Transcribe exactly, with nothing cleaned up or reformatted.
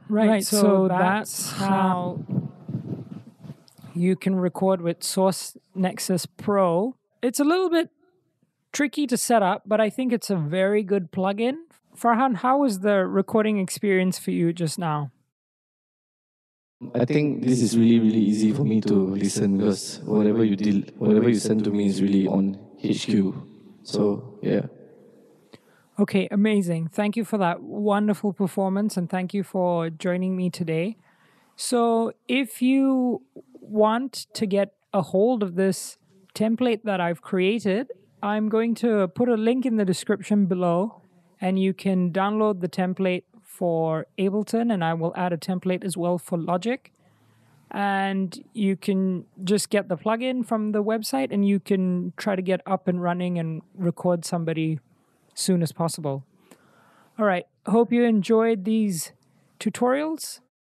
Right, so that's how you can record with Source Nexus Pro. It's a little bit tricky to set up, but I think it's a very good plugin. Farhan, how was the recording experience for you just now? I think this is really, really easy for me to listen because whatever you deal, whatever you send to me is really on H Q. So yeah. Okay, amazing. Thank you for that wonderful performance and thank you for joining me today. So, if you want to get a hold of this template that I've created, I'm going to put a link in the description below and you can download the template for Ableton, and I will add a template as well for Logic. And you can just get the plugin from the website and you can try to get up and running and record somebody soon as possible. All right, hope you enjoyed these tutorials.